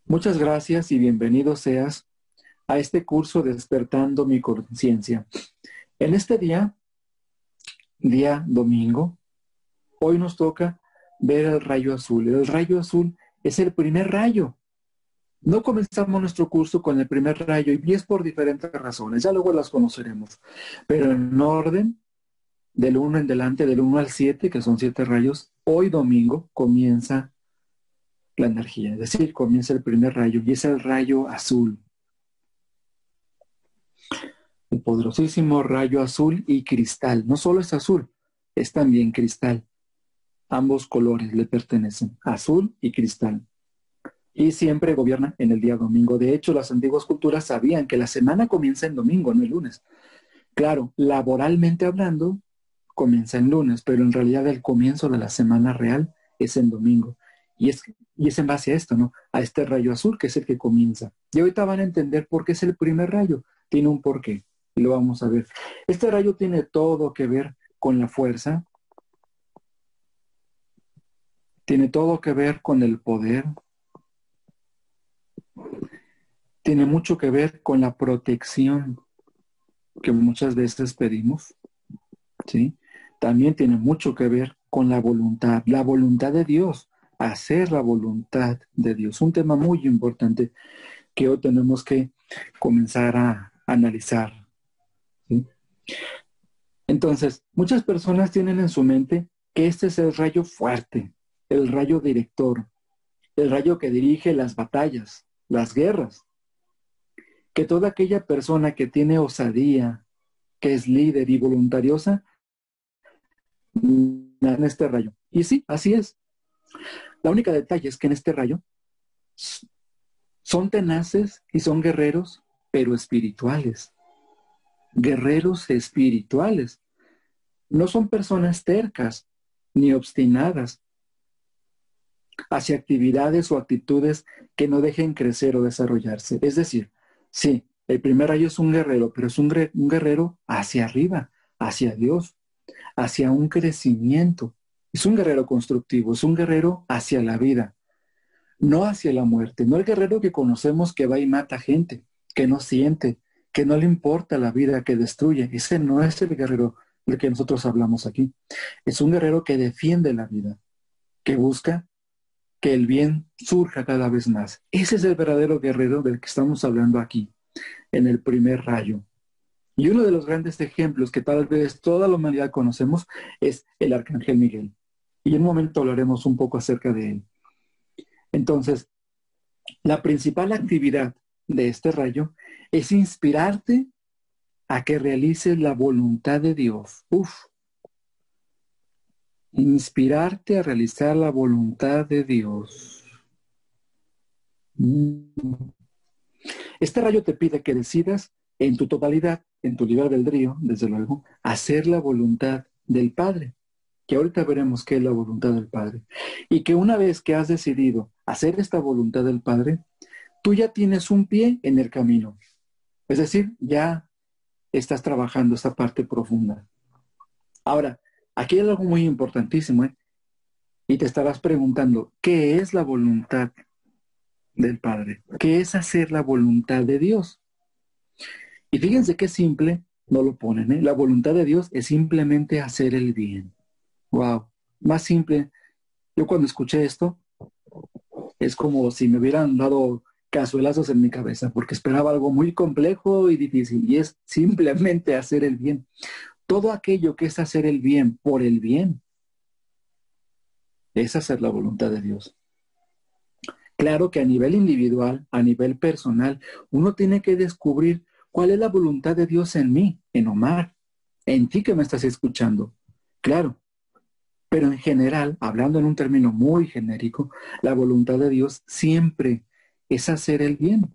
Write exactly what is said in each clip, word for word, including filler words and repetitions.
Muchas gracias y bienvenido seas a este curso Despertando mi Conciencia. En este día, día domingo, hoy nos toca ver el rayo azul. El rayo azul es el primer rayo. No comenzamos nuestro curso con el primer rayo y es por diferentes razones, ya luego las conoceremos. Pero en orden, del uno en delante, del uno al siete, que son siete rayos, hoy domingo comienza la energía, es decir, comienza el primer rayo y es el rayo azul. El poderosísimo rayo azul y cristal. No solo es azul, es también cristal. Ambos colores le pertenecen, azul y cristal. Y siempre gobierna en el día domingo. De hecho, las antiguas culturas sabían que la semana comienza en domingo, no el lunes. Claro, laboralmente hablando, comienza en lunes, pero en realidad el comienzo de la semana real es en domingo. Y es, y es en base a esto, ¿no? A este rayo azul que es el que comienza. Y ahorita van a entender por qué es el primer rayo. Tiene un porqué. Y lo vamos a ver. Este rayo tiene todo que ver con la fuerza. Tiene todo que ver con el poder. Tiene mucho que ver con la protección que muchas veces pedimos, ¿sí? También tiene mucho que ver con la voluntad, la voluntad de Dios, hacer la voluntad de Dios. Un tema muy importante que hoy tenemos que comenzar a analizar, ¿sí? Entonces, muchas personas tienen en su mente que este es el rayo fuerte, el rayo director, el rayo que dirige las batallas, las guerras. Que toda aquella persona que tiene osadía, que es líder y voluntariosa, en este rayo. Y sí, así es. La única detalle es que en este rayo son tenaces y son guerreros, pero espirituales. Guerreros espirituales. No son personas tercas ni obstinadas hacia actividades o actitudes que no dejen crecer o desarrollarse. Es decir, sí, el primer rayo es un guerrero, pero es un, un guerrero hacia arriba, hacia Dios, hacia un crecimiento. Es un guerrero constructivo, es un guerrero hacia la vida, no hacia la muerte. No el guerrero que conocemos que va y mata gente, que no siente, que no le importa la vida, que destruye. Ese no es el guerrero del que nosotros hablamos aquí. Es un guerrero que defiende la vida, que busca que el bien surja cada vez más. Ese es el verdadero guerrero del que estamos hablando aquí, en el primer rayo. Y uno de los grandes ejemplos que tal vez toda la humanidad conocemos es el Arcángel Miguel. Y en un momento hablaremos un poco acerca de él. Entonces, la principal actividad de este rayo es inspirarte a que realices la voluntad de Dios. Uf. Inspirarte a realizar la voluntad de Dios. Este rayo te pide que decidas en tu totalidad, en tu libre albedrío, desde luego, hacer la voluntad del Padre, que ahorita veremos qué es la voluntad del Padre. Y que una vez que has decidido hacer esta voluntad del Padre, tú ya tienes un pie en el camino. Es decir, ya estás trabajando esta parte profunda. Ahora, aquí hay algo muy importantísimo, ¿eh? Y te estarás preguntando, ¿qué es la voluntad del Padre? ¿Qué es hacer la voluntad de Dios? Y fíjense qué simple, no lo ponen, ¿eh? La voluntad de Dios es simplemente hacer el bien. Wow, más simple. Yo cuando escuché esto, es como si me hubieran dado cazuelazos en mi cabeza, porque esperaba algo muy complejo y difícil, y es simplemente hacer el bien. Todo aquello que es hacer el bien por el bien, es hacer la voluntad de Dios. Claro que a nivel individual, a nivel personal, uno tiene que descubrir cuál es la voluntad de Dios en mí, en Omar, en ti que me estás escuchando. Claro, pero en general, hablando en un término muy genérico, la voluntad de Dios siempre es hacer el bien.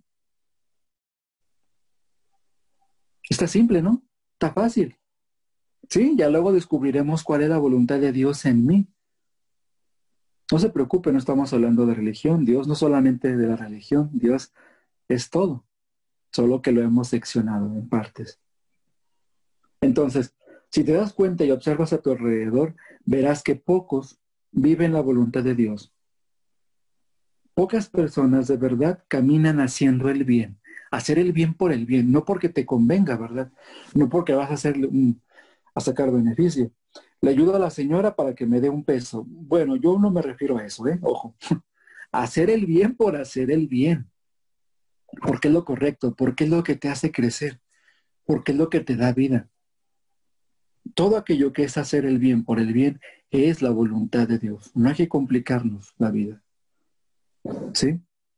Está simple, ¿no? Está fácil. Sí, ya luego descubriremos cuál es la voluntad de Dios en mí. No se preocupe, no estamos hablando de religión. Dios no solamente de la religión, Dios es todo, solo que lo hemos seccionado en partes. Entonces, si te das cuenta y observas a tu alrededor, verás que pocos viven la voluntad de Dios. Pocas personas de verdad caminan haciendo el bien. Hacer el bien por el bien, no porque te convenga, ¿verdad? No porque vas a, hacerle un- a sacar beneficio. Le ayudo a la señora para que me dé un peso. Bueno, yo no me refiero a eso, ¿eh? Ojo. Hacer el bien por hacer el bien. Porque es lo correcto, porque es lo que te hace crecer, porque es lo que te da vida. Todo aquello que es hacer el bien por el bien es la voluntad de Dios. No hay que complicarnos la vida, ¿sí?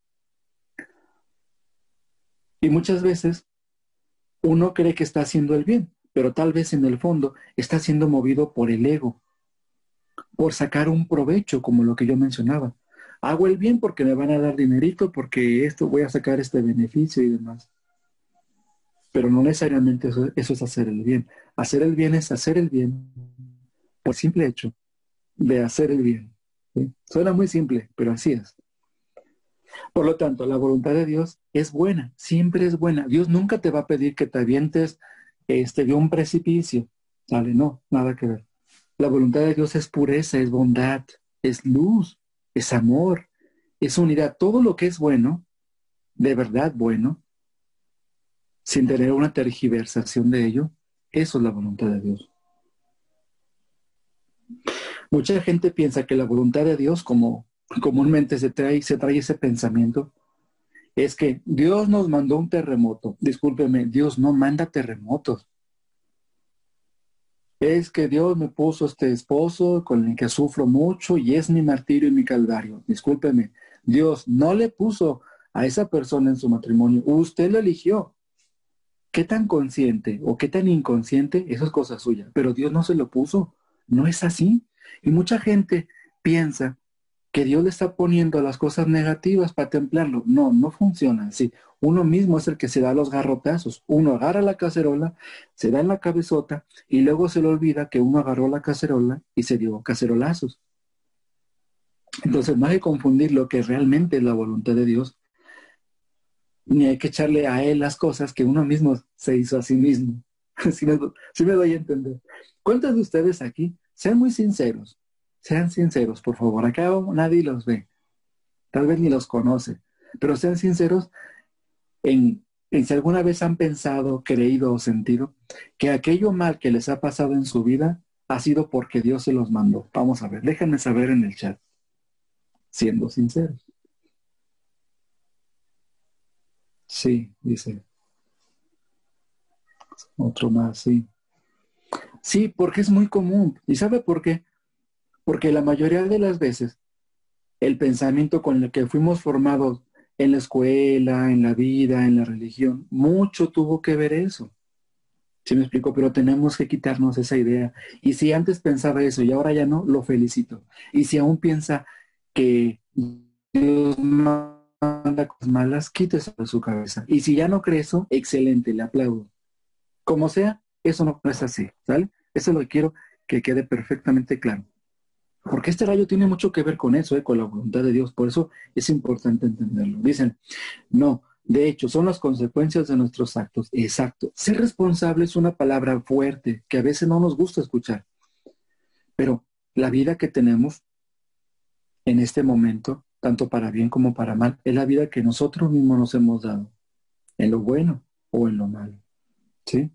Y muchas veces uno cree que está haciendo el bien, pero tal vez en el fondo está siendo movido por el ego, por sacar un provecho, como lo que yo mencionaba. Hago el bien porque me van a dar dinerito, porque esto voy a sacar este beneficio y demás. Pero no necesariamente eso, eso es hacer el bien. Hacer el bien es hacer el bien por simple hecho de hacer el bien. ¿Sí? Suena muy simple, pero así es. Por lo tanto, la voluntad de Dios es buena, siempre es buena. Dios nunca te va a pedir que te avientes este, de un precipicio. ¿Sale? No, nada que ver. La voluntad de Dios es pureza, es bondad, es luz, es amor, es unidad. Todo lo que es bueno, de verdad bueno, sin tener una tergiversación de ello, eso es la voluntad de Dios. Mucha gente piensa que la voluntad de Dios, como comúnmente se trae, se trae ese pensamiento, es que Dios nos mandó un terremoto. Discúlpeme, Dios no manda terremotos. Es que Dios me puso este esposo con el que sufro mucho y es mi martirio y mi calvario. Discúlpeme, Dios no le puso a esa persona en su matrimonio. Usted lo eligió. ¿Qué tan consciente o qué tan inconsciente? Eso es cosa suya. Pero Dios no se lo puso. No es así. Y mucha gente piensa que Dios le está poniendo las cosas negativas para templarlo. No, no funciona así. Uno mismo es el que se da los garrotazos. Uno agarra la cacerola, se da en la cabezota y luego se le olvida que uno agarró la cacerola y se dio cacerolazos. Entonces no hay que confundir lo que realmente es la voluntad de Dios, ni hay que echarle a Él las cosas que uno mismo se hizo a sí mismo. Si me, si me doy a entender. ¿Cuántos de ustedes aquí? Sean muy sinceros. Sean sinceros, por favor. Acá nadie los ve. Tal vez ni los conoce, pero sean sinceros en, en si alguna vez han pensado, creído o sentido que aquello mal que les ha pasado en su vida ha sido porque Dios se los mandó. Vamos a ver, déjenme saber en el chat, siendo sinceros. Sí, dice otro más, sí. Sí, porque es muy común. ¿Y sabe por qué? Porque la mayoría de las veces el pensamiento con el que fuimos formados en la escuela, en la vida, en la religión, mucho tuvo que ver eso. ¿Sí me explico? Pero tenemos que quitarnos esa idea. Y si antes pensaba eso y ahora ya no, lo felicito. Y si aún piensa que Dios manda cosas malas, quítese de su cabeza. Y si ya no cree eso, excelente, le aplaudo. Como sea, eso no es así, ¿sale? Eso lo quiero que quede perfectamente claro. Porque este rayo tiene mucho que ver con eso, ¿eh? Con la voluntad de Dios. Por eso es importante entenderlo. Dicen, no, de hecho, son las consecuencias de nuestros actos. Exacto. Ser responsable es una palabra fuerte que a veces no nos gusta escuchar. Pero la vida que tenemos en este momento, tanto para bien como para mal, es la vida que nosotros mismos nos hemos dado, en lo bueno o en lo malo. ¿Sí?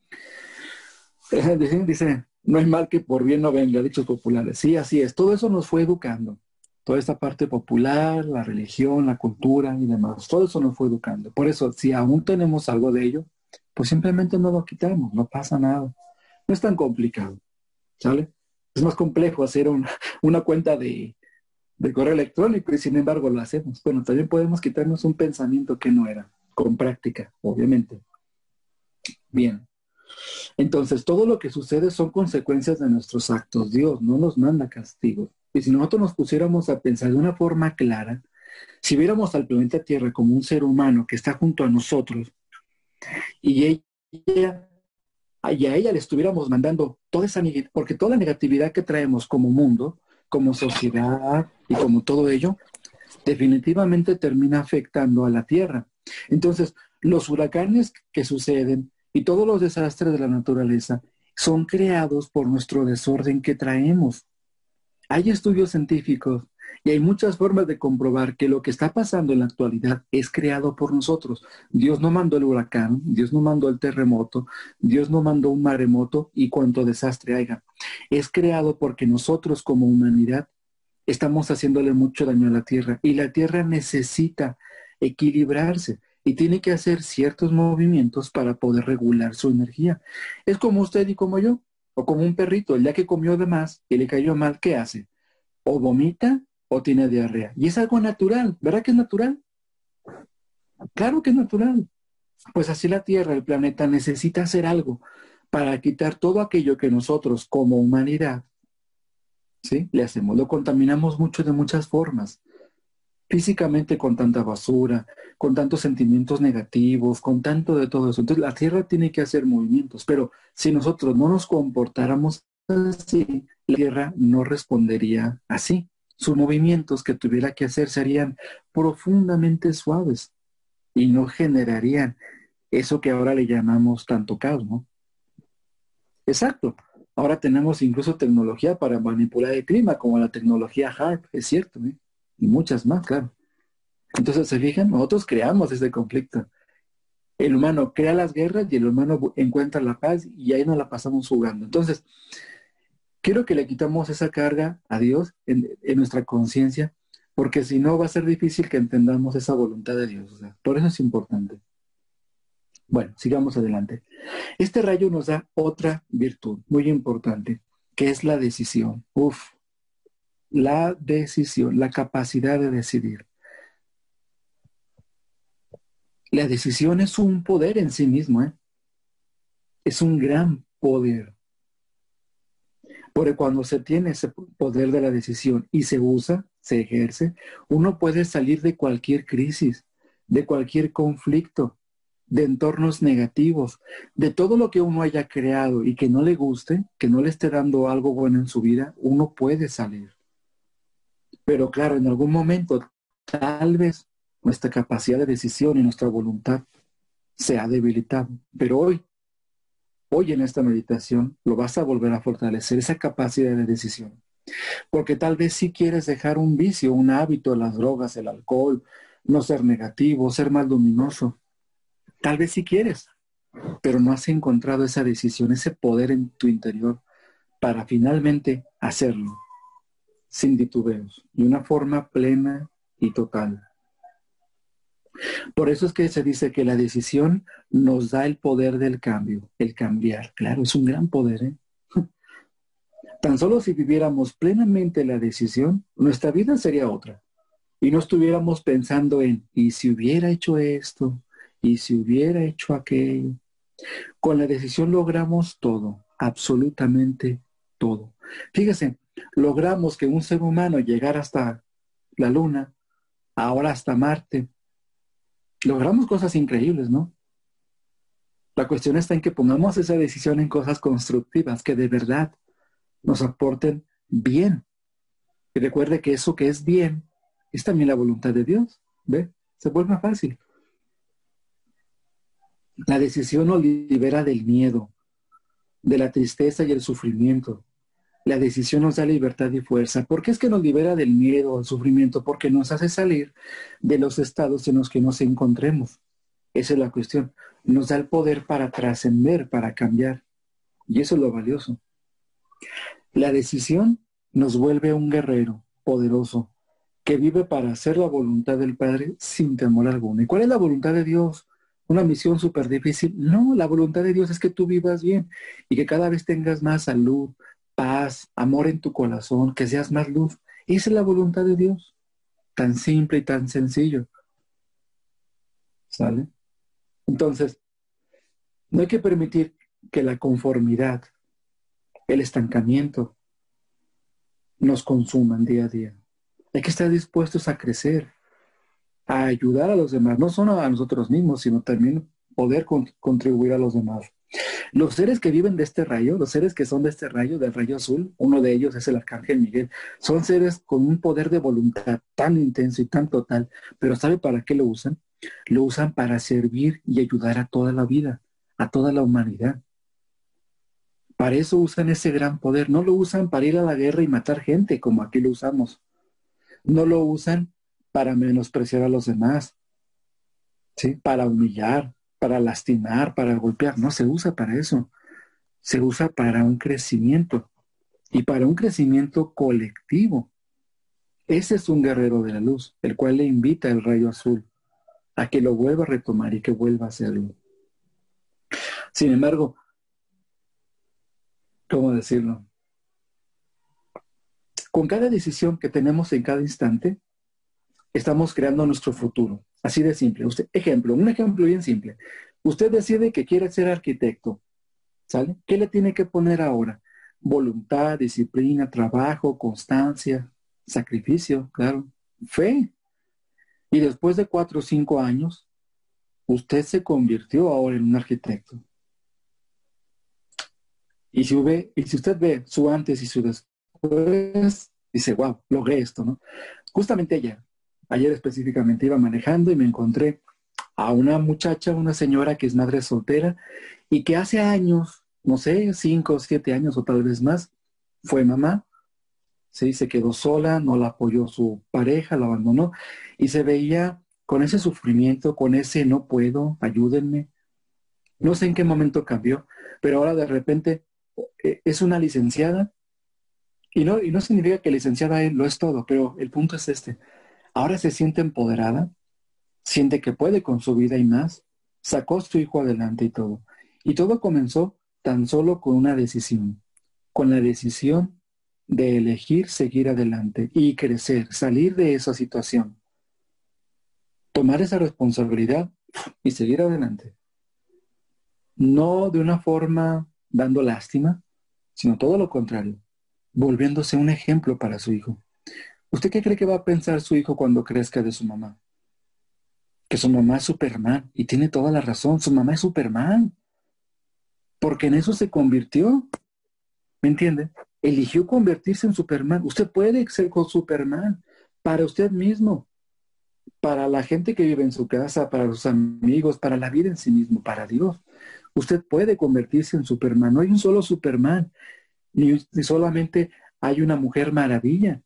Dice, dice, no hay mal que por bien no venga, dichos populares. Sí, así es. Todo eso nos fue educando. Toda esta parte popular, la religión, la cultura y demás. Todo eso nos fue educando. Por eso, si aún tenemos algo de ello, pues simplemente no lo quitamos, no pasa nada. No es tan complicado, ¿sale? Es más complejo hacer una, una cuenta de, de correo electrónico y sin embargo lo hacemos. Bueno, también podemos quitarnos un pensamiento que no era, con práctica, obviamente. Bien. Entonces, todo lo que sucede son consecuencias de nuestros actos. Dios no nos manda castigos. Y si nosotros nos pusiéramos a pensar de una forma clara, si viéramos al planeta Tierra como un ser humano que está junto a nosotros y ella, y a ella le estuviéramos mandando toda esa negatividad, porque toda la negatividad que traemos como mundo, como sociedad y como todo ello, definitivamente termina afectando a la Tierra. Entonces, los huracanes que suceden y todos los desastres de la naturaleza son creados por nuestro desorden que traemos. Hay estudios científicos Y hay muchas formas de comprobar que lo que está pasando en la actualidad es creado por nosotros. Dios no mandó el huracán, Dios no mandó el terremoto, Dios no mandó un maremoto y cuanto desastre haya. Es creado porque nosotros como humanidad estamos haciéndole mucho daño a la Tierra y la Tierra necesita equilibrarse y tiene que hacer ciertos movimientos para poder regular su energía. Es como usted y como yo, o como un perrito, el día que comió de más y le cayó mal, ¿qué hace? O vomita o tiene diarrea. Y es algo natural, ¿verdad que es natural? Claro que es natural. Pues así la Tierra, el planeta, necesita hacer algo para quitar todo aquello que nosotros como humanidad, ¿sí?, le hacemos. Lo contaminamos mucho de muchas formas. Físicamente con tanta basura, con tantos sentimientos negativos, con tanto de todo eso. Entonces la Tierra tiene que hacer movimientos, pero si nosotros no nos comportáramos así, la Tierra no respondería así. Sus movimientos que tuviera que hacer serían profundamente suaves y no generarían eso que ahora le llamamos tanto caos, ¿no? Exacto. Ahora tenemos incluso tecnología para manipular el clima, como la tecnología HARP, es cierto, ¿eh? Y muchas más, claro. Entonces, ¿se fijan? Nosotros creamos ese conflicto. El humano crea las guerras y el humano bu- encuentra la paz y ahí nos la pasamos jugando. Entonces, quiero que le quitamos esa carga a Dios en, en nuestra conciencia, porque si no va a ser difícil que entendamos esa voluntad de Dios. O sea, por eso es importante. Bueno, sigamos adelante. Este rayo nos da otra virtud muy importante, que es la decisión. Uf, la decisión, la capacidad de decidir. La decisión es un poder en sí mismo, ¿eh? Es un gran poder. Porque cuando se tiene ese poder de la decisión y se usa, se ejerce, uno puede salir de cualquier crisis, de cualquier conflicto, de entornos negativos, de todo lo que uno haya creado y que no le guste, que no le esté dando algo bueno en su vida, uno puede salir. Pero claro, en algún momento, tal vez nuestra capacidad de decisión y nuestra voluntad se ha debilitado. Pero hoy, hoy en esta meditación, lo vas a volver a fortalecer, esa capacidad de decisión. Porque tal vez si quieres dejar un vicio, un hábito, las drogas, el alcohol, no ser negativo, ser más luminoso. Tal vez si quieres, pero no has encontrado esa decisión, ese poder en tu interior para finalmente hacerlo, sin titubeos, de una forma plena y total. Por eso es que se dice que la decisión nos da el poder del cambio, el cambiar. Claro, es un gran poder, ¿eh? Tan solo si viviéramos plenamente la decisión, nuestra vida sería otra. Y no estuviéramos pensando en, ¿y si hubiera hecho esto? ¿Y si hubiera hecho aquello? Con la decisión logramos todo, absolutamente todo. Fíjese, logramos que un ser humano llegara hasta la Luna, ahora hasta Marte. Logramos cosas increíbles, ¿no? La cuestión está en que pongamos esa decisión en cosas constructivas que de verdad nos aporten bien. Y recuerde que eso que es bien es también la voluntad de Dios. ¿Ve? Se vuelve fácil. La decisión nos libera del miedo, de la tristeza y el sufrimiento. La decisión nos da libertad y fuerza. ¿Por qué es que nos libera del miedo o del sufrimiento? Porque nos hace salir de los estados en los que nos encontremos. Esa es la cuestión. Nos da el poder para trascender, para cambiar. Y eso es lo valioso. La decisión nos vuelve un guerrero poderoso que vive para hacer la voluntad del Padre sin temor alguno. ¿Y cuál es la voluntad de Dios? ¿Una misión súper difícil? No, la voluntad de Dios es que tú vivas bien y que cada vez tengas más salud, paz, amor en tu corazón, que seas más luz. Esa es la voluntad de Dios. Tan simple y tan sencillo. ¿Sale? Entonces, no hay que permitir que la conformidad, el estancamiento, nos consuman día a día. Hay que estar dispuestos a crecer, a ayudar a los demás, no solo a nosotros mismos, sino también poder con- contribuir a los demás. Los seres que viven de este rayo, los seres que son de este rayo, del rayo azul, uno de ellos es el arcángel Miguel, son seres con un poder de voluntad tan intenso y tan total, pero ¿sabe para qué lo usan? Lo usan para servir y ayudar a toda la vida, a toda la humanidad. Para eso usan ese gran poder, no lo usan para ir a la guerra y matar gente como aquí lo usamos. No lo usan para menospreciar a los demás, ¿sí? Para humillar, para lastimar, para golpear. No se usa para eso. Se usa para un crecimiento y para un crecimiento colectivo. Ese es un guerrero de la luz, el cual le invita el rayo azul a que lo vuelva a retomar y que vuelva a hacerlo. Sin embargo, ¿cómo decirlo? Con cada decisión que tenemos en cada instante, estamos creando nuestro futuro. Así de simple. Usted, ejemplo, un ejemplo bien simple. Usted decide que quiere ser arquitecto, ¿sale? ¿Qué le tiene que poner ahora? Voluntad, disciplina, trabajo, constancia, sacrificio, claro, fe. Y después de cuatro o cinco años, usted se convirtió ahora en un arquitecto. Y si, ve, y si usted ve su antes y su después, dice, wow, logré esto, ¿no? Justamente ayer, ayer específicamente iba manejando y me encontré a una muchacha, una señora que es madre soltera y que hace años, no sé, cinco o siete años o tal vez más, fue mamá, ¿sí? Se quedó sola, no la apoyó su pareja, la abandonó y se veía con ese sufrimiento, con ese no puedo, ayúdenme. No sé en qué momento cambió, pero ahora de repente eh, es una licenciada y no, y no significa que licenciada lo es todo, pero el punto es este. Ahora se siente empoderada, siente que puede con su vida y más, sacó a su hijo adelante y todo. Y todo comenzó tan solo con una decisión, con la decisión de elegir seguir adelante y crecer, salir de esa situación, tomar esa responsabilidad y seguir adelante. No de una forma dando lástima, sino todo lo contrario, volviéndose un ejemplo para su hijo. ¿Usted qué cree que va a pensar su hijo cuando crezca de su mamá? Que su mamá es Superman, y tiene toda la razón, su mamá es Superman, porque en eso se convirtió, ¿me entiende? Eligió convertirse en Superman. Usted puede ser con Superman para usted mismo, para la gente que vive en su casa, para sus amigos, para la vida en sí mismo, para Dios. Usted puede convertirse en Superman. No hay un solo Superman, ni, ni solamente hay una mujer maravilla.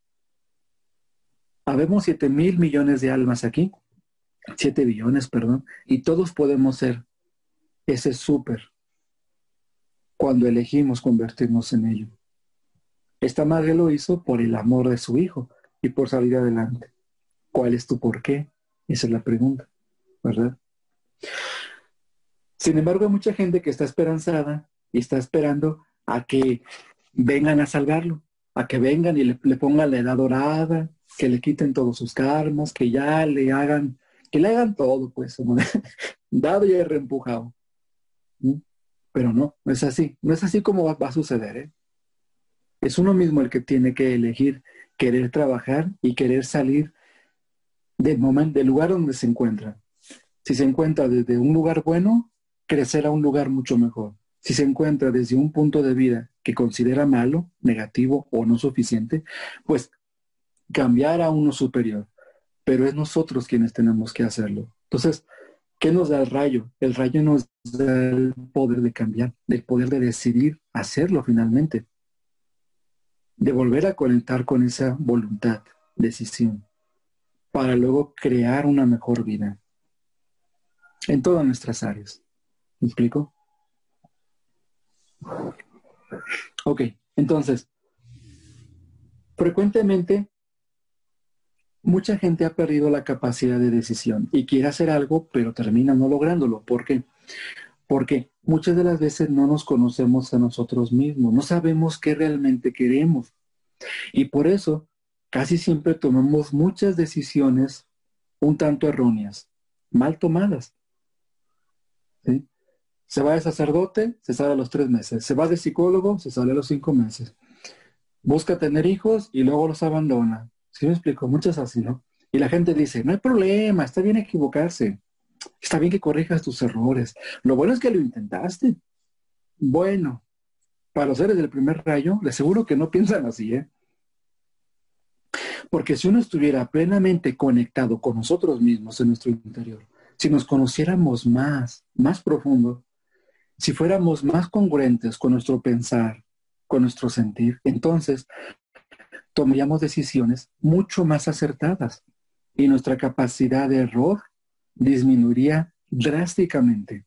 Habemos siete mil millones de almas aquí, siete billones, perdón, y todos podemos ser ese súper cuando elegimos convertirnos en ello. Esta madre lo hizo por el amor de su hijo y por salir adelante. ¿Cuál es tu por qué? Esa es la pregunta, ¿verdad? Sin embargo, hay mucha gente que está esperanzada y está esperando a que vengan a salvarlo, a que vengan y le, le pongan la edad dorada, que le quiten todos sus karmas, que ya le hagan, que le hagan todo, pues, como dado y reempujado. ¿Mm? Pero no, no es así. No es así como va, va a suceder, ¿eh? Es uno mismo el que tiene que elegir querer trabajar y querer salir del momento, del lugar donde se encuentra. Si se encuentra desde un lugar bueno, crecer a un lugar mucho mejor. Si se encuentra desde un punto de vida que considera malo, negativo o no suficiente, pues cambiar a uno superior. Pero es nosotros quienes tenemos que hacerlo. Entonces, ¿qué nos da el rayo? El rayo nos da el poder de cambiar, el poder de decidir hacerlo finalmente, de volver a conectar con esa voluntad, decisión, para luego crear una mejor vida en todas nuestras áreas. ¿Me explico? Ok, entonces, frecuentemente mucha gente ha perdido la capacidad de decisión y quiere hacer algo, pero termina no lográndolo. ¿Por qué? Porque muchas de las veces no nos conocemos a nosotros mismos, no sabemos qué realmente queremos. Y por eso casi siempre tomamos muchas decisiones un tanto erróneas, mal tomadas. ¿Sí? Se va de sacerdote, se sale a los tres meses. Se va de psicólogo, se sale a los cinco meses. Busca tener hijos y luego los abandona. ¿Sí me explico? Muchas así, ¿no? Y la gente dice, no hay problema, está bien equivocarse. Está bien que corrijas tus errores. Lo bueno es que lo intentaste. Bueno, para los seres del primer rayo, les aseguro que no piensan así, ¿eh? Porque si uno estuviera plenamente conectado con nosotros mismos en nuestro interior, si nos conociéramos más, más profundo, si fuéramos más congruentes con nuestro pensar, con nuestro sentir, entonces tomaríamos decisiones mucho más acertadas y nuestra capacidad de error disminuiría drásticamente.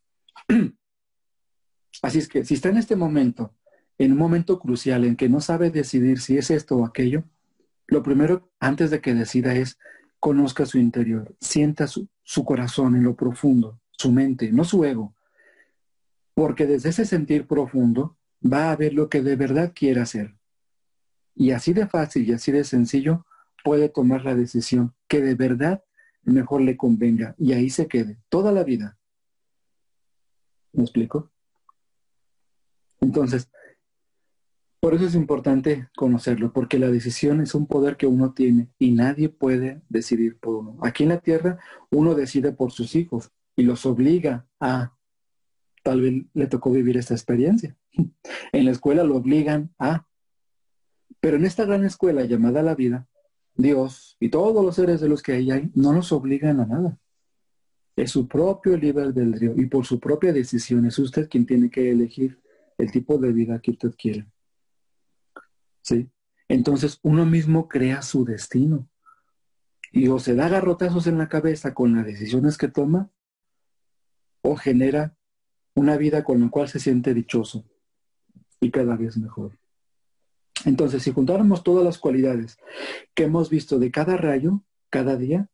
Así es que si está en este momento, en un momento crucial en que no sabe decidir si es esto o aquello, lo primero antes de que decida es conozca su interior, sienta su, su corazón en lo profundo, su mente, no su ego, porque desde ese sentir profundo va a ver lo que de verdad quiere hacer. Y así de fácil y así de sencillo puede tomar la decisión que de verdad mejor le convenga y ahí se quede toda la vida. ¿Me explico? Entonces, por eso es importante conocerlo, porque la decisión es un poder que uno tiene y nadie puede decidir por uno. Aquí en la tierra uno decide por sus hijos y los obliga a, tal vez le tocó vivir esta experiencia. En la escuela lo obligan a, pero en esta gran escuela llamada la vida, Dios y todos los seres de los que ahí hay no nos obligan a nada. Es su propio libre albedrío y por su propia decisión es usted quien tiene que elegir el tipo de vida que usted quiere. ¿Sí? Entonces uno mismo crea su destino y o se da garrotazos en la cabeza con las decisiones que toma o genera una vida con la cual se siente dichoso y cada vez mejor. Entonces, si juntáramos todas las cualidades que hemos visto de cada rayo, cada día,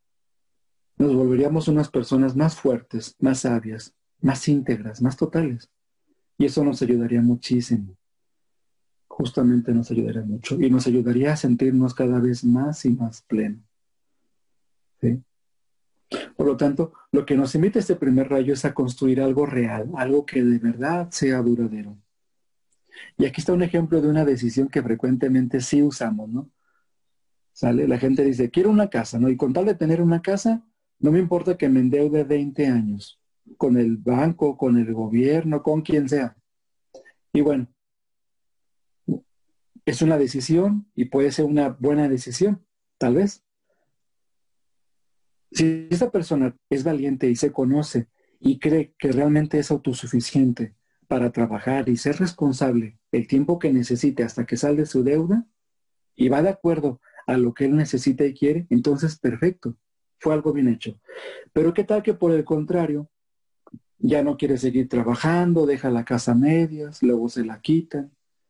nos volveríamos unas personas más fuertes, más sabias, más íntegras, más totales. Y eso nos ayudaría muchísimo. Justamente nos ayudaría mucho. Y nos ayudaría a sentirnos cada vez más y más plenos. ¿Sí? Por lo tanto, lo que nos invita este primer rayo es a construir algo real, algo que de verdad sea duradero. Y aquí está un ejemplo de una decisión que frecuentemente sí usamos, ¿no? ¿Sale? La gente dice, quiero una casa, ¿no? Y con tal de tener una casa, no me importa que me endeude veinte años, con el banco, con el gobierno, con quien sea. Y bueno, es una decisión y puede ser una buena decisión, tal vez. Si esta persona es valiente y se conoce y cree que realmente es autosuficiente para trabajar y ser responsable el tiempo que necesite hasta que salga de su deuda y va de acuerdo a lo que él necesita y quiere, entonces perfecto, fue algo bien hecho. Pero qué tal que por el contrario, ya no quiere seguir trabajando, deja la casa a medias, luego se la quitan.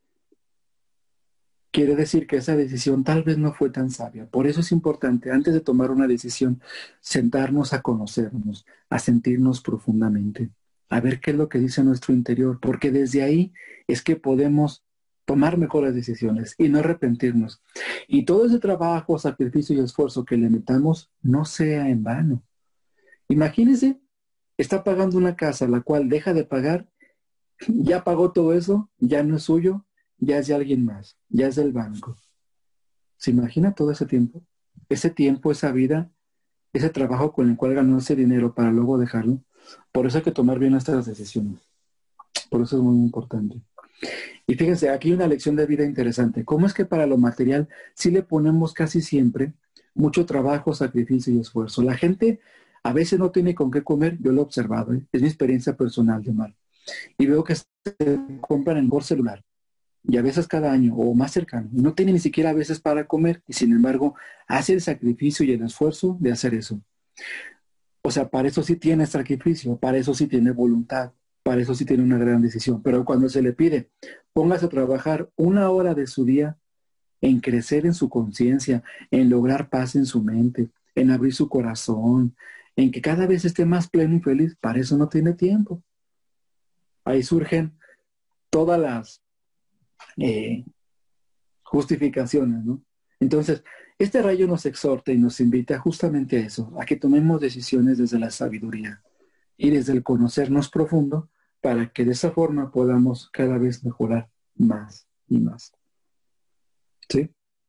Quiere decir que esa decisión tal vez no fue tan sabia. Por eso es importante, antes de tomar una decisión, sentarnos a conocernos, a sentirnos profundamente, a ver qué es lo que dice nuestro interior, porque desde ahí es que podemos tomar mejores decisiones y no arrepentirnos. Y todo ese trabajo, sacrificio y esfuerzo que le metamos no sea en vano. Imagínese, está pagando una casa la cual deja de pagar, ya pagó todo eso, ya no es suyo, ya es de alguien más, ya es del banco. ¿Se imagina todo ese tiempo? Ese tiempo, esa vida, ese trabajo con el cual ganó ese dinero para luego dejarlo. Por eso hay que tomar bien nuestras decisiones. Por eso es muy importante. Y fíjense, aquí hay una lección de vida interesante. ¿Cómo es que para lo material sí le ponemos casi siempre mucho trabajo, sacrificio y esfuerzo? La gente a veces no tiene con qué comer, yo lo he observado, ¿eh? Es mi experiencia personal de mal. Y veo que se compran el mejor celular, y a veces cada año o más cercano, y no tiene ni siquiera a veces para comer, y sin embargo hace el sacrificio y el esfuerzo de hacer eso. O sea, para eso sí tiene sacrificio, para eso sí tiene voluntad, para eso sí tiene una gran decisión. Pero cuando se le pide, póngase a trabajar una hora de su día en crecer en su conciencia, en lograr paz en su mente, en abrir su corazón, en que cada vez esté más pleno y feliz, para eso no tiene tiempo. Ahí surgen todas las eh, justificaciones, ¿no? Entonces, este rayo nos exhorta y nos invita justamente a eso, a que tomemos decisiones desde la sabiduría y desde el conocernos profundo para que de esa forma podamos cada vez mejorar más y más. ¿Sí?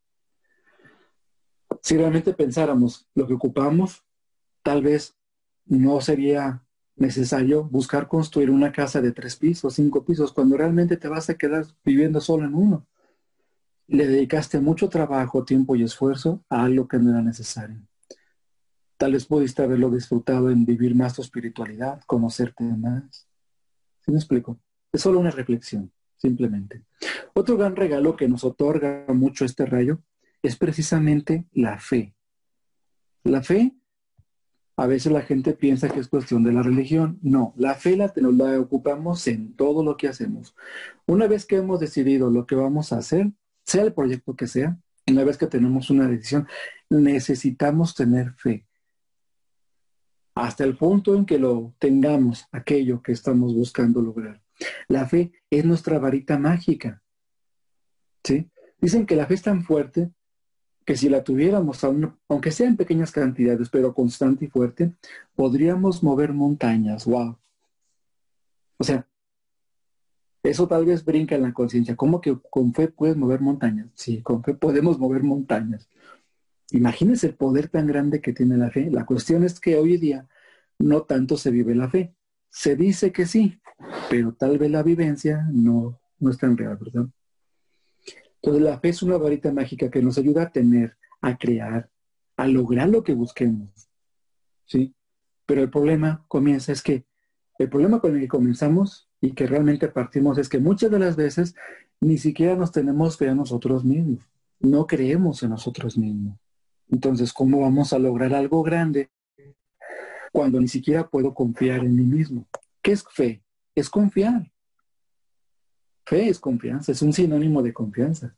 Si realmente pensáramos lo que ocupamos, tal vez no sería necesario buscar construir una casa de tres pisos, cinco pisos, cuando realmente te vas a quedar viviendo solo en uno. Le dedicaste mucho trabajo, tiempo y esfuerzo a algo que no era necesario. Tal vez pudiste haberlo disfrutado en vivir más tu espiritualidad, conocerte más. ¿Sí me explico? Es solo una reflexión. simplemente. Otro gran regalo que nos otorga mucho este rayo es precisamente la fe. La fe, a veces la gente piensa que es cuestión de la religión. No, la fe la, la ocupamos en todo lo que hacemos. Una vez que hemos decidido lo que vamos a hacer, sea el proyecto que sea, una vez que tenemos una decisión, necesitamos tener fe. Hasta el punto en que lo tengamos, aquello que estamos buscando lograr. La fe es nuestra varita mágica. ¿Sí? Dicen que la fe es tan fuerte que si la tuviéramos, aún, aunque sea en pequeñas cantidades, pero constante y fuerte, podríamos mover montañas. ¡Wow! O sea, eso tal vez brinca en la conciencia. ¿Cómo que con fe puedes mover montañas? Sí, con fe podemos mover montañas. Imagínense el poder tan grande que tiene la fe. La cuestión es que hoy día no tanto se vive la fe. Se dice que sí, pero tal vez la vivencia no, no es tan real, ¿verdad? Entonces la fe es una varita mágica que nos ayuda a tener, a crear, a lograr lo que busquemos, ¿sí? Pero el problema comienza es que, el problema con el que comenzamos y que realmente partimos es que muchas de las veces ni siquiera nos tenemos fe a nosotros mismos. No creemos en nosotros mismos. Entonces, ¿cómo vamos a lograr algo grande cuando ni siquiera puedo confiar en mí mismo? ¿Qué es fe? Es confiar. Fe es confianza, es un sinónimo de confianza.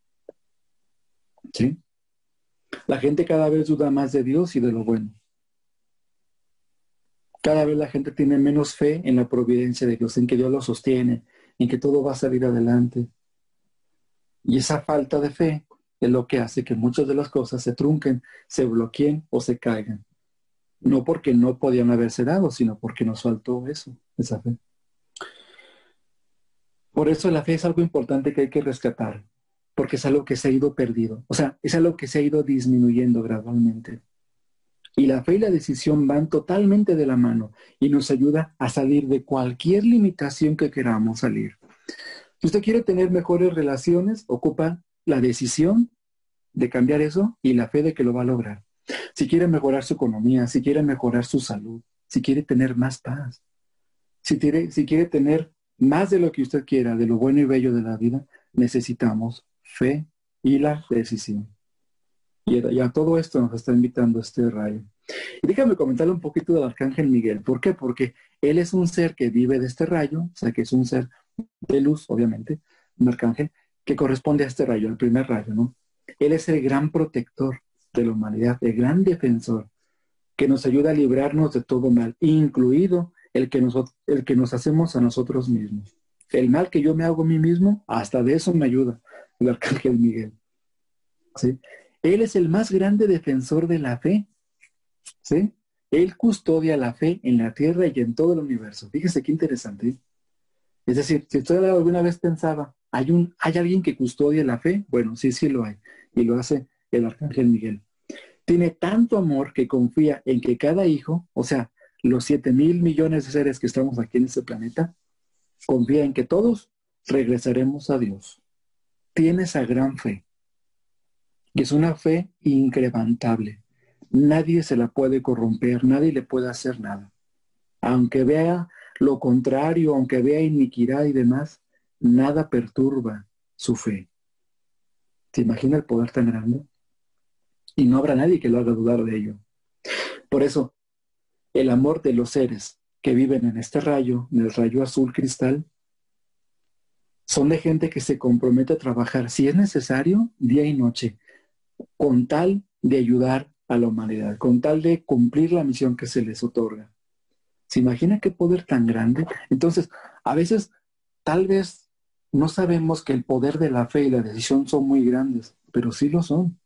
¿Sí? La gente cada vez duda más de Dios y de lo bueno. Cada vez la gente tiene menos fe en la providencia de Dios, en que Dios lo sostiene, en que todo va a salir adelante. Y esa falta de fe es lo que hace que muchas de las cosas se trunquen, se bloqueen o se caigan. No porque no podían haberse dado, sino porque nos faltó eso, esa fe. Por eso la fe es algo importante que hay que rescatar, porque es algo que se ha ido perdido. O sea, es algo que se ha ido disminuyendo gradualmente. Y la fe y la decisión van totalmente de la mano y nos ayuda a salir de cualquier limitación que queramos salir. Si usted quiere tener mejores relaciones, ocupa la decisión de cambiar eso y la fe de que lo va a lograr. Si quiere mejorar su economía, si quiere mejorar su salud, si quiere tener más paz, si quiere, si quiere tener más de lo que usted quiera, de lo bueno y bello de la vida, necesitamos fe y la decisión. Y a, y a todo esto nos está invitando este rayo. Y déjame comentarle un poquito del Arcángel Miguel. ¿Por qué? Porque él es un ser que vive de este rayo, o sea que es un ser de luz, obviamente, un arcángel, que corresponde a este rayo, el primer rayo, ¿no? Él es el gran protector de la humanidad, el gran defensor, que nos ayuda a librarnos de todo mal, incluido el que, nos, el que nos hacemos a nosotros mismos. El mal que yo me hago a mí mismo, hasta de eso me ayuda el Arcángel Miguel. ¿Sí? Él es el más grande defensor de la fe. ¿Sí? Él custodia la fe en la tierra y en todo el universo. Fíjese qué interesante, ¿eh? Es decir, si usted alguna vez pensaba, ¿hay, un, ¿hay alguien que custodia la fe? Bueno, sí, sí lo hay. Y lo hace el Arcángel Miguel. Tiene tanto amor que confía en que cada hijo, o sea, los siete mil millones de seres que estamos aquí en este planeta, confía en que todos regresaremos a Dios. Tiene esa gran fe. Y es una fe incrementable. Nadie se la puede corromper, nadie le puede hacer nada. Aunque vea lo contrario, aunque vea iniquidad y demás, nada perturba su fe. ¿Se imagina el poder tan grande? Y no habrá nadie que lo haga dudar de ello. Por eso, el amor de los seres que viven en este rayo, en el rayo azul cristal, son de gente que se compromete a trabajar, si es necesario, día y noche, con tal de ayudar a la humanidad, con tal de cumplir la misión que se les otorga. ¿Se imagina qué poder tan grande? Entonces, a veces, tal vez no sabemos que el poder de la fe y la decisión son muy grandes, pero sí lo son.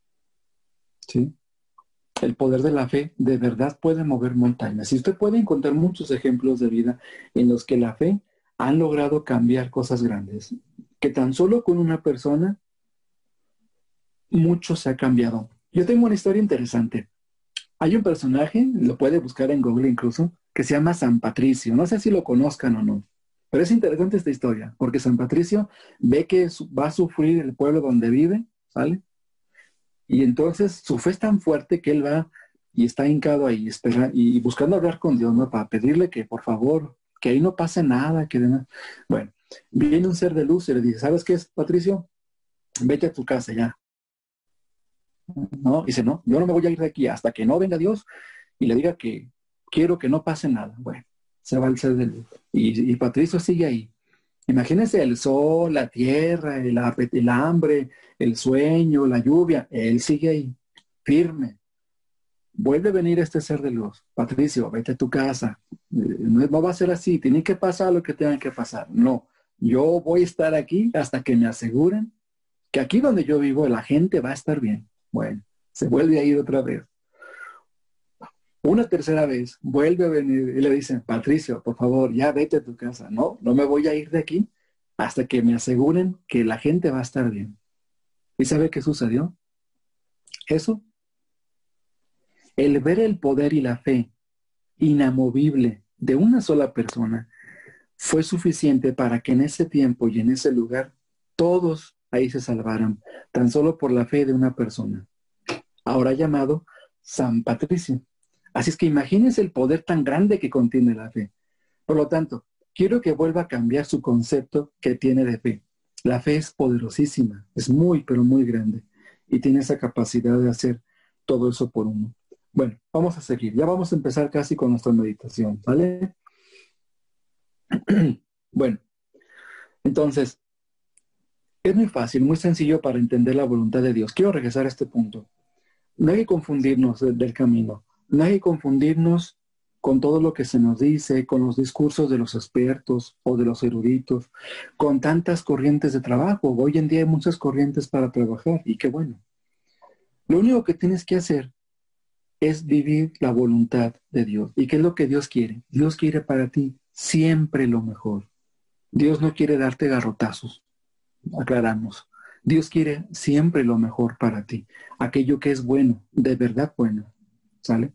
¿Sí? El poder de la fe de verdad puede mover montañas. Y usted puede encontrar muchos ejemplos de vida en los que la fe ha logrado cambiar cosas grandes. Que tan solo con una persona, mucho se ha cambiado. Yo tengo una historia interesante. Hay un personaje, lo puede buscar en Google incluso, que se llama San Patricio. No sé si lo conozcan o no, pero es interesante esta historia, porque San Patricio ve que va a sufrir el pueblo donde vive, ¿sale? Y entonces su fe es tan fuerte que él va y está hincado ahí, espera, y buscando hablar con Dios, ¿no? Para pedirle que, por favor, que ahí no pase nada, que demás. Bueno, Viene un ser de luz y le dice, ¿sabes qué es, Patricio? Vete a tu casa ya. No, dice, no, yo no me voy a ir de aquí hasta que no venga Dios y le diga que quiero que no pase nada. Bueno, se va el ser de luz. Y, y Patricio sigue ahí. Imagínense el sol, la tierra, el, el hambre, el sueño, la lluvia. Él sigue ahí, firme. Vuelve a venir este ser de luz. Patricio, vete a tu casa. No, no va a ser así. Tiene que pasar lo que tenga que pasar. No, yo voy a estar aquí hasta que me aseguren que aquí donde yo vivo la gente va a estar bien. Bueno, se vuelve a ir otra vez. Una tercera vez, vuelve a venir y le dicen, Patricio, por favor, ya vete a tu casa. No, no me voy a ir de aquí hasta que me aseguren que la gente va a estar bien. ¿Y sabe qué sucedió? Eso, el ver el poder y la fe inamovible de una sola persona fue suficiente para que en ese tiempo y en ese lugar todos ahí se salvaran, tan solo por la fe de una persona, ahora llamado San Patricio. Así es que imagínense el poder tan grande que contiene la fe. Por lo tanto, quiero que vuelva a cambiar su concepto que tiene de fe. La fe es poderosísima, es muy, pero muy grande y tiene esa capacidad de hacer todo eso por uno. Bueno, vamos a seguir. Ya vamos a empezar casi con nuestra meditación, ¿vale? Bueno, entonces, es muy fácil, muy sencillo para entender la voluntad de Dios. Quiero regresar a este punto. No hay que confundirnos de, del camino. No hay que confundirnos con todo lo que se nos dice, con los discursos de los expertos o de los eruditos, con tantas corrientes de trabajo. Hoy en día hay muchas corrientes para trabajar y qué bueno. Lo único que tienes que hacer es vivir la voluntad de Dios. ¿Y qué es lo que Dios quiere? Dios quiere para ti siempre lo mejor. Dios no quiere darte garrotazos, aclaramos. Dios quiere siempre lo mejor para ti, aquello que es bueno, de verdad bueno, ¿sale?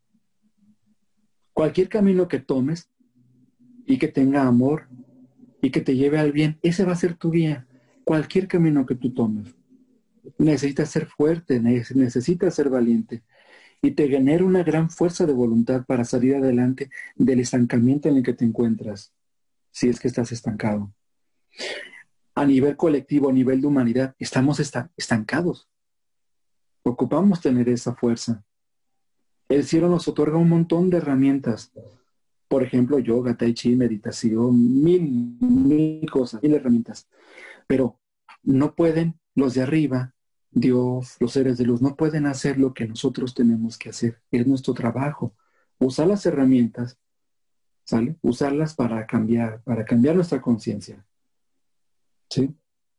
Cualquier camino que tomes y que tenga amor y que te lleve al bien, ese va a ser tu guía. Cualquier camino que tú tomes. Necesitas ser fuerte, necesitas ser valiente y te genera una gran fuerza de voluntad para salir adelante del estancamiento en el que te encuentras, si es que estás estancado. A nivel colectivo, a nivel de humanidad, estamos estancados. Ocupamos tener esa fuerza. El cielo nos otorga un montón de herramientas. Por ejemplo, yoga, tai chi, meditación, mil, mil cosas, mil herramientas. Pero no pueden los de arriba, Dios, los seres de luz, no pueden hacer lo que nosotros tenemos que hacer. Es nuestro trabajo. Usar las herramientas, ¿sale? Usarlas para cambiar, para cambiar nuestra conciencia. ¿Sí?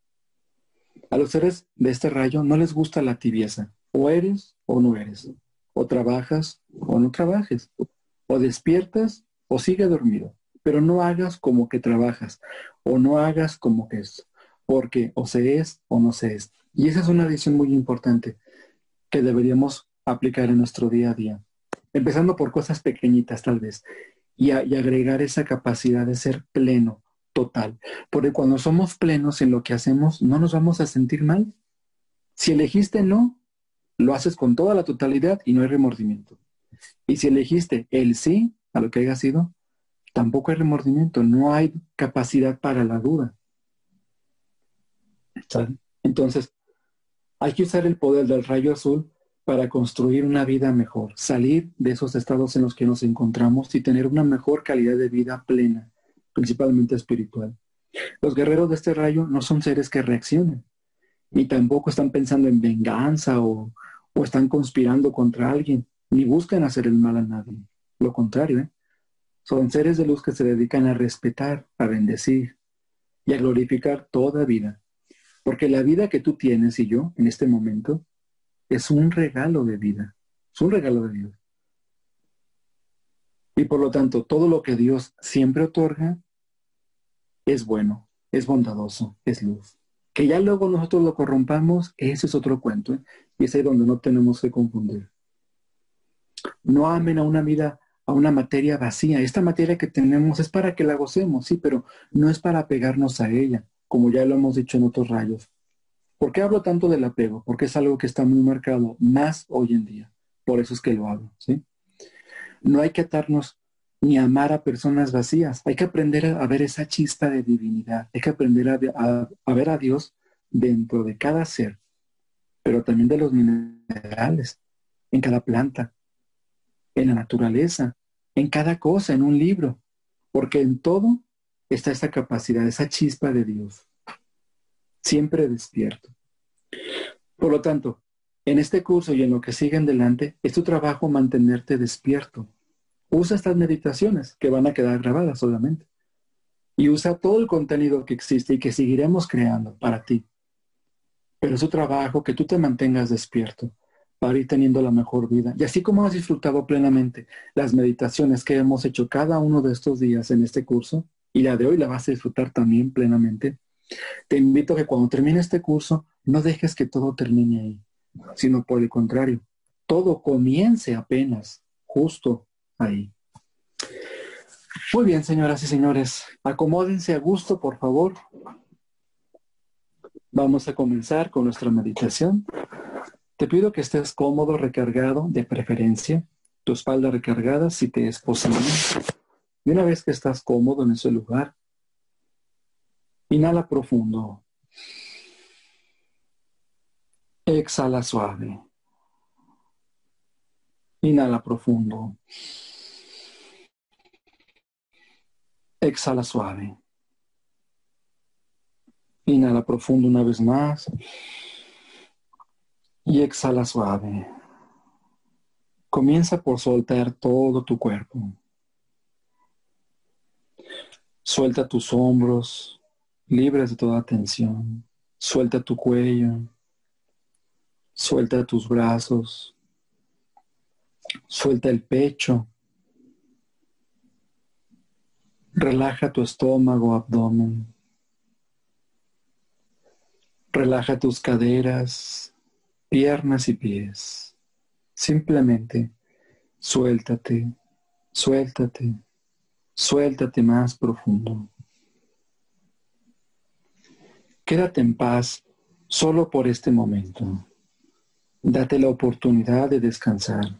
A los seres de este rayo no les gusta la tibieza. O eres o no eres. O trabajas o no trabajes. O despiertas o sigue dormido. Pero no hagas como que trabajas. O no hagas como que es. Porque o se es o no se es. Y esa es una decisión muy importante que deberíamos aplicar en nuestro día a día. Empezando por cosas pequeñitas tal vez. Y, a, y agregar esa capacidad de ser pleno. Total. Porque cuando somos plenos en lo que hacemos, no nos vamos a sentir mal. Si elegiste no, lo haces con toda la totalidad y no hay remordimiento. Y si elegiste el sí a lo que haya sido, tampoco hay remordimiento. No hay capacidad para la duda. ¿Sabe? Entonces, hay que usar el poder del rayo azul para construir una vida mejor. Salir de esos estados en los que nos encontramos y tener una mejor calidad de vida plena, principalmente espiritual. Los guerreros de este rayo no son seres que reaccionen, ni tampoco están pensando en venganza o, o están conspirando contra alguien, ni buscan hacer el mal a nadie. Lo contrario, ¿eh? Son seres de luz que se dedican a respetar, a bendecir y a glorificar toda vida. Porque la vida que tú tienes y yo en este momento es un regalo de vida, es un regalo de Dios. Y por lo tanto, todo lo que Dios siempre otorga es bueno, es bondadoso, es luz. Que ya luego nosotros lo corrompamos, ese es otro cuento, ¿eh? Y es ahí donde no tenemos que confundir. No amen a una vida, a una materia vacía. Esta materia que tenemos es para que la gocemos, sí, pero no es para apegarnos a ella, como ya lo hemos dicho en otros rayos. ¿Por qué hablo tanto del apego? Porque es algo que está muy marcado, más hoy en día. Por eso es que lo hablo, ¿sí? No hay que atarnos ni amar a personas vacías. Hay que aprender a, a ver esa chispa de divinidad. Hay que aprender a, a, a ver a Dios dentro de cada ser, pero también de los minerales, en cada planta, en la naturaleza, en cada cosa, en un libro, porque en todo está esa capacidad, esa chispa de Dios, siempre despierto. Por lo tanto, en este curso y en lo que sigue en adelante, es tu trabajo mantenerte despierto. Usa estas meditaciones que van a quedar grabadas solamente. Y usa todo el contenido que existe y que seguiremos creando para ti. Pero es tu trabajo que tú te mantengas despierto para ir teniendo la mejor vida. Y así como has disfrutado plenamente las meditaciones que hemos hecho cada uno de estos días en este curso, y la de hoy la vas a disfrutar también plenamente, te invito a que cuando termine este curso, no dejes que todo termine ahí, sino por el contrario, todo comience apenas, justo ahí. Muy bien, señoras y señores, acomódense a gusto, por favor. Vamos a comenzar con nuestra meditación. Te pido que estés cómodo, recargado, de preferencia, tu espalda recargada si te es posible. Y una vez que estás cómodo en ese lugar, inhala profundo. Exhala suave. Inhala profundo. Exhala suave. Inhala profundo una vez más. Y exhala suave. Comienza por soltar todo tu cuerpo. Suelta tus hombros, libres de toda tensión. Suelta tu cuello. Suelta tus brazos. Suelta el pecho. Relaja tu estómago, abdomen. Relaja tus caderas, piernas y pies. Simplemente suéltate, suéltate, suéltate más profundo. Quédate en paz solo por este momento. Date la oportunidad de descansar.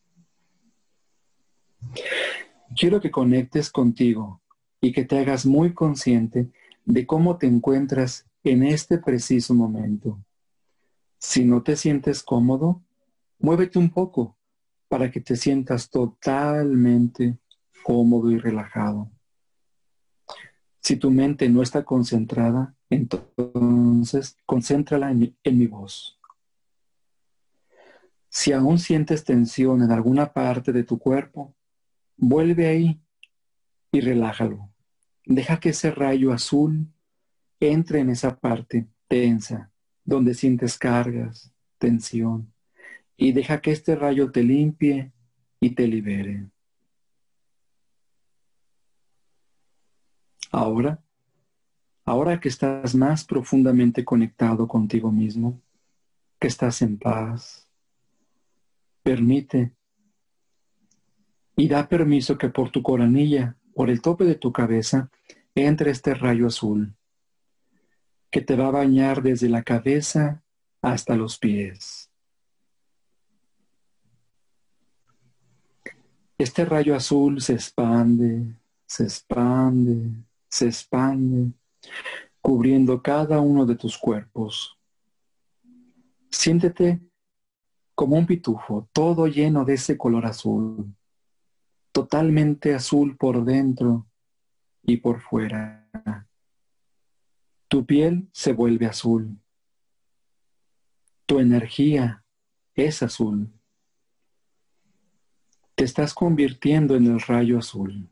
Quiero que conectes contigo y que te hagas muy consciente de cómo te encuentras en este preciso momento. Si no te sientes cómodo, muévete un poco para que te sientas totalmente cómodo y relajado. Si tu mente no está concentrada, entonces concéntrala en mi, en mi voz. Si aún sientes tensión en alguna parte de tu cuerpo, vuelve ahí y relájalo. Deja que ese rayo azul entre en esa parte tensa, donde sientes cargas, tensión, y deja que este rayo te limpie y te libere. Ahora, ahora que estás más profundamente conectado contigo mismo, que estás en paz, permite y da permiso que por tu coronilla, por el tope de tu cabeza, entre este rayo azul, que te va a bañar desde la cabeza hasta los pies. Este rayo azul se expande, se expande, se expande, cubriendo cada uno de tus cuerpos. Siéntete como un pitufo, todo lleno de ese color azul, totalmente azul por dentro y por fuera. Tu piel se vuelve azul. Tu energía es azul. Te estás convirtiendo en el rayo azul.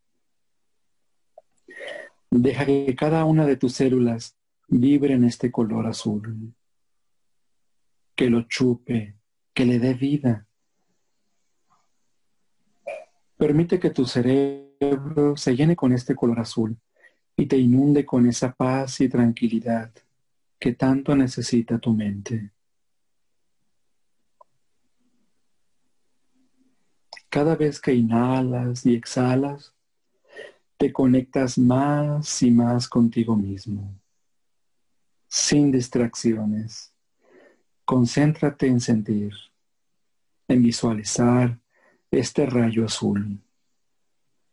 Deja que cada una de tus células vibre en este color azul. Que lo chupe, que le dé vida. Permite que tu cerebro se llene con este color azul y te inunde con esa paz y tranquilidad que tanto necesita tu mente. Cada vez que inhalas y exhalas, te conectas más y más contigo mismo, sin distracciones. Concéntrate en sentir, en visualizar este rayo azul.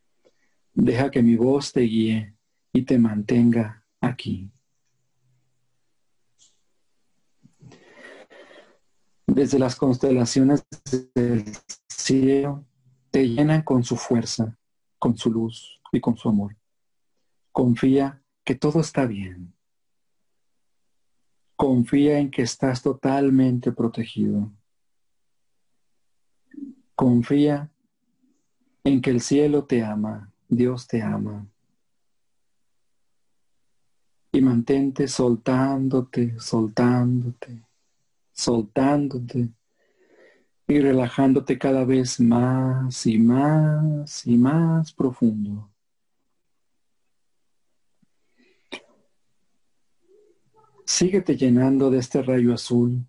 Deja que mi voz te guíe y te mantenga aquí. Desde las constelaciones del cielo te llenan con su fuerza, con su luz y con su amor. Confía que todo está bien. Confía en que estás totalmente protegido. Confía en que el cielo te ama, Dios te ama. Y mantente soltándote, soltándote, soltándote y relajándote cada vez más y más y más profundo. Síguete llenando de este rayo azul